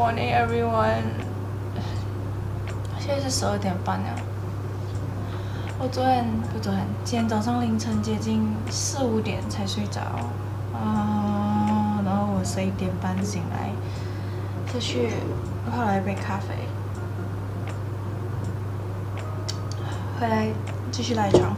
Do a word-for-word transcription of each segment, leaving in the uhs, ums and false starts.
morning, everyone. 现在是十二点半了。我昨天不昨天，今天早上凌晨接近四五点才睡着啊，然后我十一点半醒来，就去泡了一杯咖啡，回来继续赖床。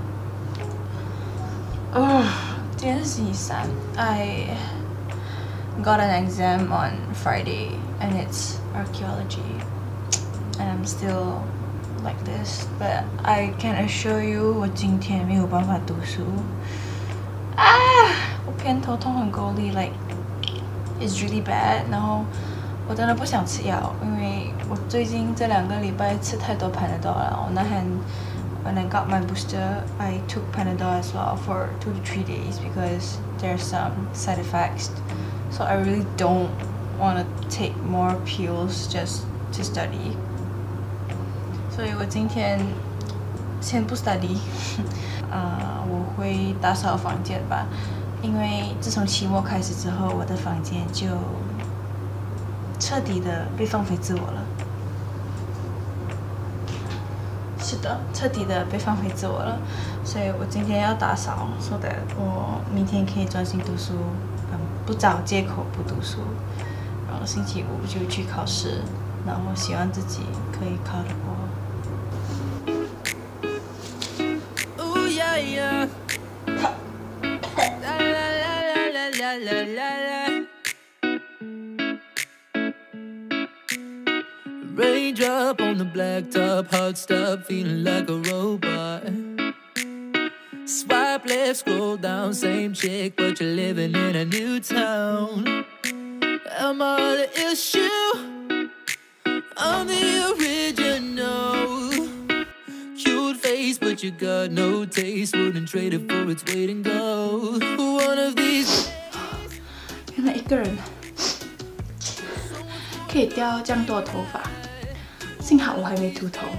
啊，今天是星期三 ，I got an exam on Friday and it's archaeology, and I'm still like this, but I can assure you 我今天没有办法读书啊，我偏头痛很够力 like it's really bad， 然后我真的不想吃药，因为我最近这两个礼拜吃太多 Panadol 了。我那天 when I got my booster, I took Panadol as well for two to three days because there's some side effects. So I really don't want to take more pills just to study. 所以我今天先不 study， 啊、uh, 我会打扫房间吧，因为自从期末开始之后，我的房间就彻底的被放飞自我了。是的，彻底的被放飞自我了，所以我今天要打扫，说的我明天可以专心读书，嗯，不找借口不读书，然后星期五就去考试，然后希望自己可以考得过。哦呀呀！ Raindrop on the blacktop, heart stop, feeling like a robot. Swipe left, scroll down, same chick, but you're living in a new town. Am I the issue? I'm the original. Cute face, but you got no taste. Wouldn't trade it for its weight in gold. One of these. 原来一个人可以掉这样多的头发。 幸好我还没秃头。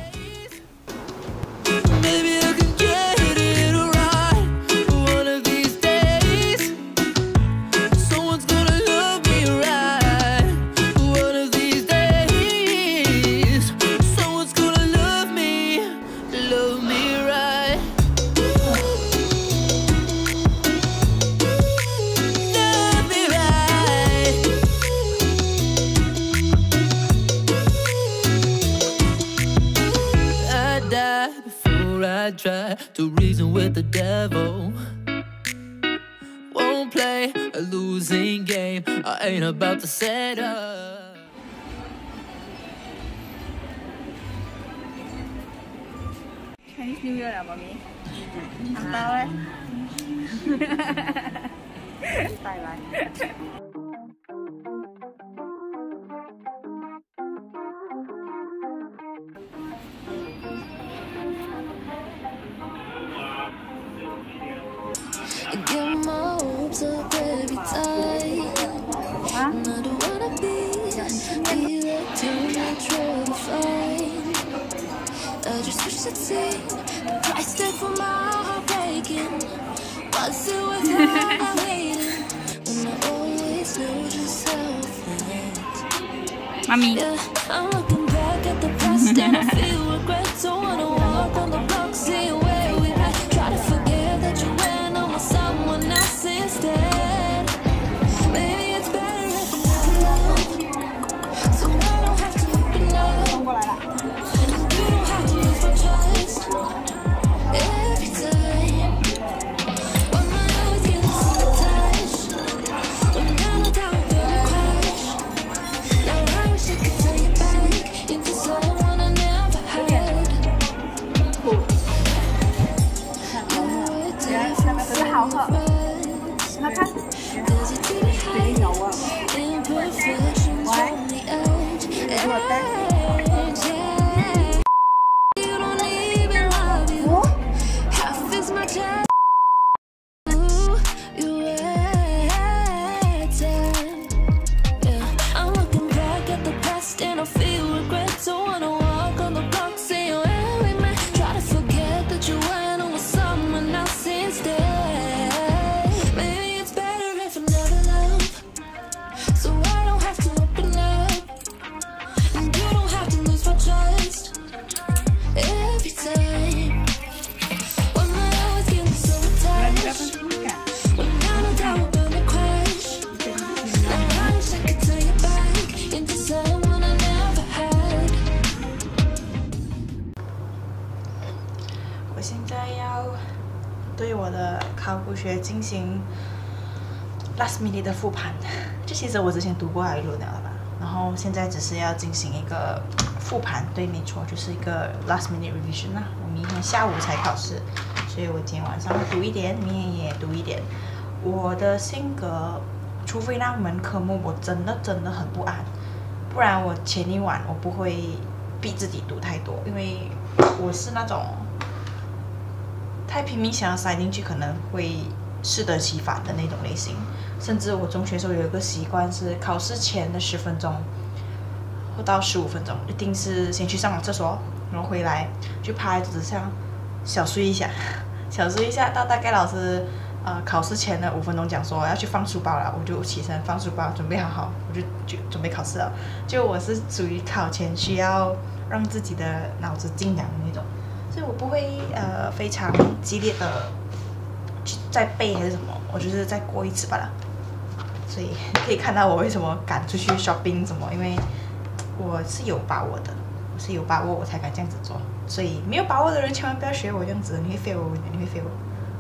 I try to reason with the devil. Won't play a losing game. I ain't about to set up. Chinese New Year 啦，媽咪。紅包咧？帶嚟。 I get my hopes up every time. I don't wanna be electronic I just wish I'd seen the price tag for my heart breaking. What's it worth I'm waiting when I always know just how fast. Mommy. Yeah, I'm looking back at the past and I feel regret. Don't wanna walk on the block, see where we met. Try to forget that you went on with someone else instead. Maybe it's better if I'm not alone, so I don't have to open up. You don't have to lose my trust every time. When my always getting so touched, when I know that we're gonna crash. Now I wish I could take you back into someone I never had. Cause you didn't have imperfections on the edge. Yeah. You don't even love you half as much as you had. Yeah, I'm looking back at the past and I feel regret. Don't wanna walk on the block, say where we met. Try to forget that you went on with someone else instead. Maybe it's better if I never love. 古学进行 last minute 的复盘。就其实我之前读过一轮了吧，然后现在只是要进行一个复盘，对，没错，就是一个 last minute revision 啦。我明天下午才考试，所以我今天晚上会读一点，明天也读一点。我的性格，除非那门科目我真的真的很不安，不然我前一晚我不会逼自己读太多，因为我是那种太拼命想要塞进去，可能会适得其反的那种类型。甚至我中学时候有一个习惯是，考试前的十分钟或到十五分钟，一定是先去上完厕所，然后回来就趴在桌子上小睡一下，小睡一下，到大概老师呃考试前的五分钟讲说要去放书包了，我就起身放书包，准备好好，我就就准备考试了。就我是属于考前需要让自己的脑子静养的那种，所以我不会呃非常激烈的去再背还是什么，我就是再过一次罢了。所以可以看到我为什么敢出去 shopping 什么，因为我是有把握的，我是有把握我才敢这样子做。所以没有把握的人千万不要学我这样子，你会 fail， 你会 fail。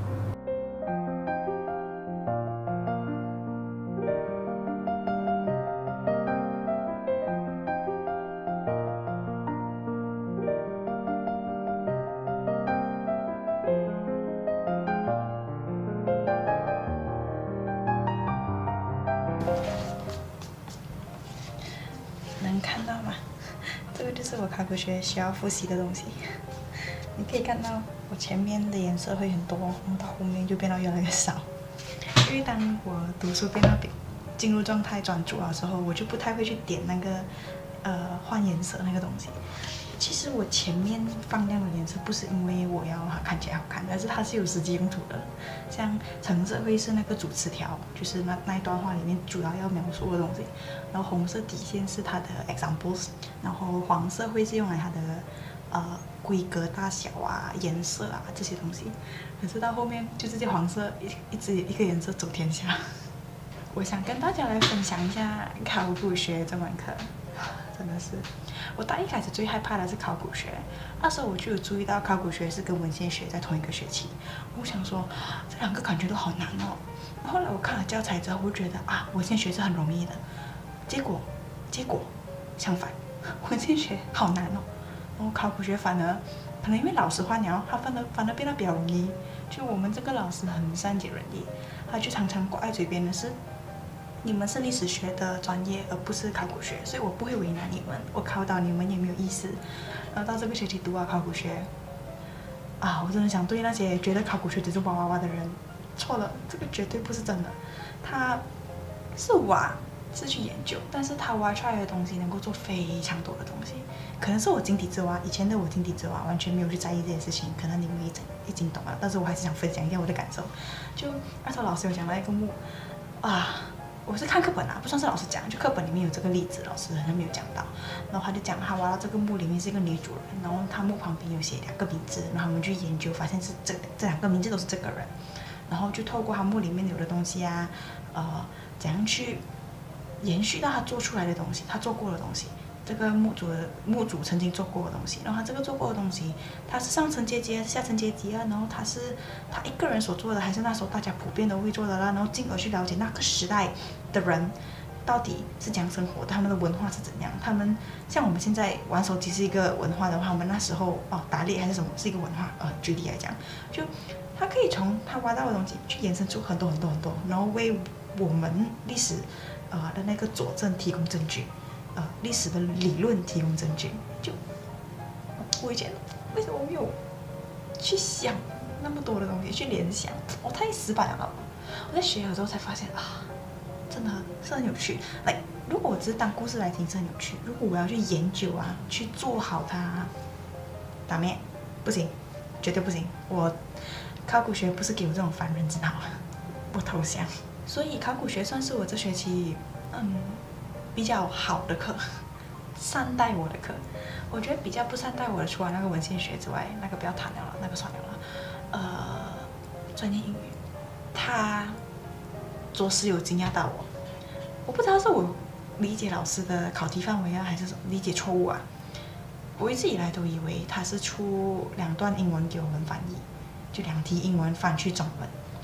能看到吗？这个就是我考古学需要复习的东西。你可以看到我前面的颜色会很多，然后到后面就变得越来越少。因为当我读书变到进入状态专注的时候，我就不太会去点那个呃换颜色那个东西。其实我前面放亮的颜色不是因为我要它看起来好看，而是它是有实际用途的。像橙色会是那个主词条，就是那那一段话里面主要要描述的东西。然后红色底线是它的 examples， 然后黄色会是用来它的呃规格大小啊、颜色啊这些东西。可是到后面就直接黄色一一直一个颜色走天下。我想跟大家来分享一下考古学这门课。真的是，我大一开始最害怕的是考古学，那时候我就有注意到考古学是跟文献学在同一个学期，我想说这两个感觉都好难哦。后来我看了教材之后，我觉得啊，文献学是很容易的，结果结果相反，文献学好难哦。然后考古学反而可能因为老师换了，他反而反而变得比较容易。就我们这个老师很善解人意，他就常常挂在嘴边的是，你们是历史学的专业，而不是考古学，所以我不会为难你们，我考倒你们也没有意思。然后到这个学期读啊考古学，啊，我真的想对那些觉得考古学只是挖挖挖的人，错了，这个绝对不是真的。他是挖，是去研究，但是他挖出来的东西能够做非常多的东西。可能是我井底之蛙，以前的我井底之蛙完全没有去在意这些事情，可能你们已经已经懂了，但是我还是想分享一下我的感受。就那时候老师有讲到一个墓，啊。我是看课本啊，不算是老师讲，就课本里面有这个例子，老师好像没有讲到。然后他就讲，他挖到这个墓里面是一个女主人，然后他墓旁边有写两个名字，然后他们去研究，发现是这这两个名字都是这个人，然后就透过他墓里面有的东西啊，呃，怎样去延续到他做出来的东西，他做过的东西。这个墓主的墓主曾经做过的东西，然后他这个做过的东西，他是上层阶级、下层阶级啊，然后他是他一个人所做的，还是那时候大家普遍都会做的啦，然后进而去了解那个时代的人到底是怎样生活的，他们的文化是怎样。他们像我们现在玩手机是一个文化的话，我们那时候哦打猎还是什么是一个文化，呃，举例来讲，就他可以从他挖到的东西去延伸出很多很多很多，然后为我们历史呃的那个佐证提供证据。呃，历史的理论提供证据，就我以前为什么没有去想那么多的东西，去联想，我太死板了。我在学的时候才发现啊，真的是很有趣。来，如果我只是当故事来听是很有趣，如果我要去研究啊，去做好它，打咩？不行，绝对不行。我考古学不是给我这种凡人之脑，我投降。所以考古学算是我这学期嗯。比较好的课，善待我的课。我觉得比较不善待我的，除了那个文献学之外，那个不要谈了了，那个算了了。呃，专业英语，他着实有惊讶到我。我不知道是我理解老师的考题范围啊，还是理解错误啊。我一直以来都以为他是出两段英文给我们翻译，就两题英文翻去中文，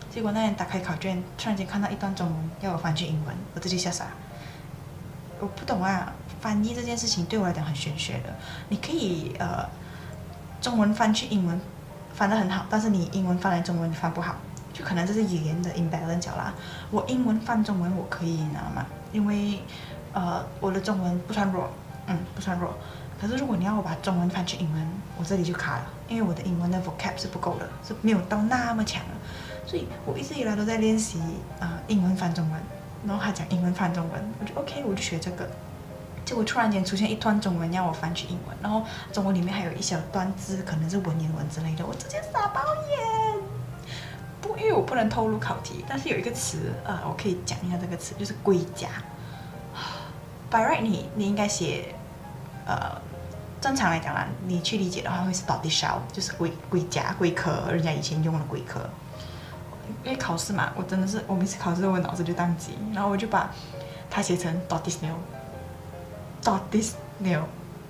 结果那天打开考卷，突然间看到一段中文要我翻去英文，我直接吓傻。我不懂啊，翻译这件事情对我来讲很玄学的。你可以呃，中文翻去英文翻得很好，但是你英文翻来中文翻不好，就可能这是语言的 imbalance 啦。我英文翻中文我可以，你知道吗？因为呃，我的中文不算弱，嗯，不算弱。可是如果你要我把中文翻去英文，我这里就卡了，因为我的英文的 vocab 是不够的，是没有到那么强的。所以我一直以来都在练习啊、呃，英文翻中文。然后他讲英文翻中文，我就 OK， 我就学这个。结果突然间出现一段中文要我翻去英文，然后中文里面还有一小段字，可能是文言文之类的，我直接傻爆眼。不，因为我不能透露考题，但是有一个词，呃，我可以讲一下这个词，就是龟甲。By right， 你你应该写，呃，正常来讲啦，你去理解的话会是 tortoiseshell， 就是龟龟甲龟壳，人家以前用的龟壳。因为考试嘛，我真的是我每次考试我脑子就宕机，然后我就把它写成 tortoise snail，tortoise snail，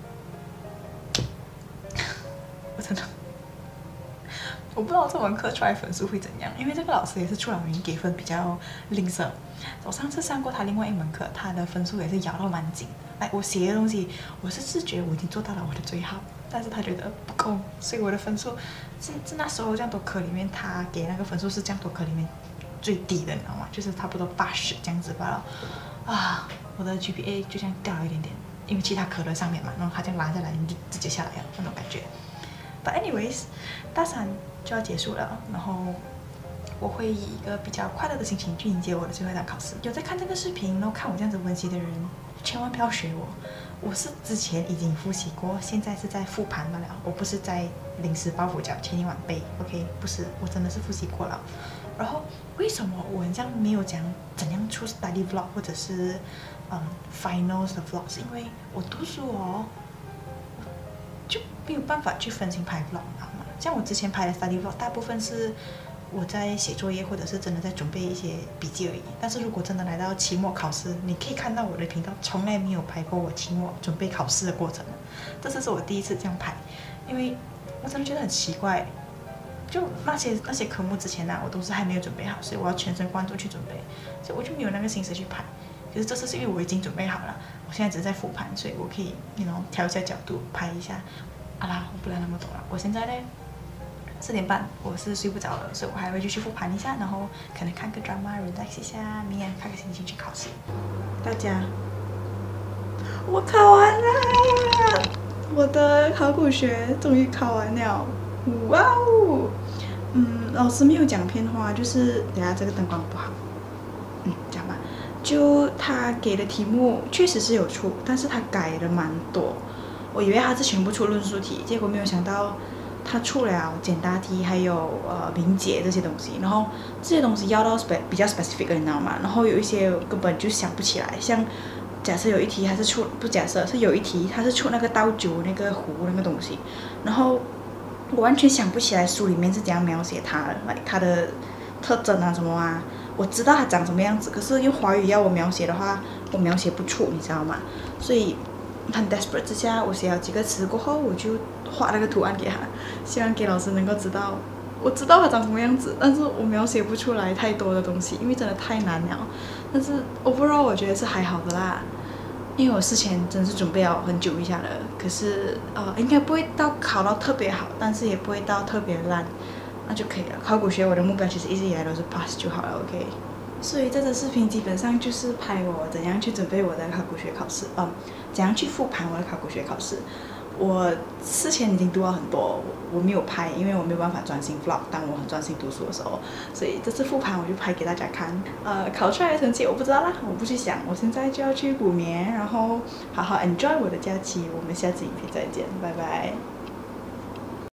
我真的我不知道这门课出来分数会怎样，因为这个老师也是出了名给分比较吝啬。我上次上过他另外一门课，他的分数也是咬到蛮紧的。哎，我写的东西我是自觉我已经做到了我的最好，但是他觉得不够，所以我的分数是是那时候这样多科里面，他给那个分数是这样多科里面最低的，你知道吗？就是差不多八十这样子罢了。啊，我的 G P A 就这样掉了一点点，因为其他科在上面嘛，然后他这样拉下来，你就直接下来了那种感觉。But anyways， 大三就要结束了，然后我会以一个比较快乐的心情去迎接我的最后一场考试。有在看这个视频，然后看我这样子温习的人，千万不要学我。我是之前已经复习过，现在是在复盘罢了。我不是在临时抱佛脚前一晚背 ，OK？ 不是，我真的是复习过了。然后为什么我这样没有讲怎样出 study vlog 或者是嗯 finals 的 vlog？ 是因为我读书哦，就没有办法去分心拍 vlog， 你知道吗？像我之前拍的 study vlog， 大部分是我在写作业或者是真的在准备一些笔记而已。但是如果真的来到期末考试，你可以看到我的频道从来没有拍过我期末准备考试的过程，这次是我第一次这样拍，因为我真的觉得很奇怪。就那些那些科目之前呢、啊，我都是还没有准备好，所以我要全神贯注去准备，所以我就没有那个心思去拍。可是这次是因为我已经准备好了，我现在只是在复盘，所以我可以那种调一下角度拍一下。啊啦，我不聊那么多了，我现在呢四点半我是睡不着了，所以我还会继续复盘一下，然后可能看个 drama relax 一下，明天开开心心去考试。大家，我考完了，我的考古学终于考完了。哇哦，嗯，老师没有讲骗话，就是等下这个灯光不好，嗯，讲吧。就他给的题目确实是有出，但是他改了蛮多。我以为他是全部出论述题，结果没有想到他出了简答题，还有呃明解这些东西。然后这些东西要到 spe 比较 specific 的，你知道吗？然后有一些根本就想不起来，像假设有一题他是出，不假设是有一题他是出那个倒酒那个壶那个东西，然后我完全想不起来书里面是怎样描写它的，它的特征啊什么啊，我知道它长什么样子，可是用华语要我描写的话，我描写不出，你知道吗？所以很 desperate 之下，我写了几个词过后，我就画那个图案给他，希望给老师能够知道，我知道它长什么样子，但是我描写不出来太多的东西，因为真的太难了。但是 overall 我觉得是还好的啦。因为我事前真是准备了很久一下了，可是呃应该不会到考到特别好，但是也不会到特别烂，那就可以了。考古学我的目标其实一直以来都是 pass 就好了 ，OK。所以这支视频基本上就是拍我怎样去准备我的考古学考试，嗯，怎样去复盘我的考古学考试。我事前已经读了很多，我没有拍，因为我没有办法专心 vlog， 当我很专心读书的时候，所以这次复盘我就拍给大家看。呃，考出来的成绩我不知道啦，我不去想，我现在就要去补眠，然后好好 enjoy 我的假期。我们下次影片再见，拜拜。